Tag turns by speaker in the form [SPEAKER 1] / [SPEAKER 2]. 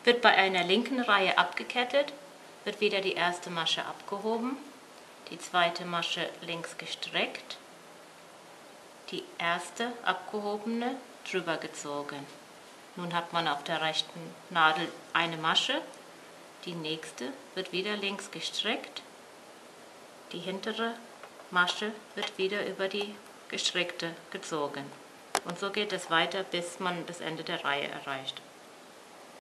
[SPEAKER 1] Wird bei einer linken Reihe abgekettet, wird wieder die erste Masche abgehoben, die zweite Masche links gestreckt, die erste abgehobene drüber gezogen. Nun hat man auf der rechten Nadel eine Masche, die nächste wird wieder links gestreckt, die hintere Masche wird wieder über die gestreckte gezogen. Und so geht es weiter, bis man das Ende der Reihe erreicht.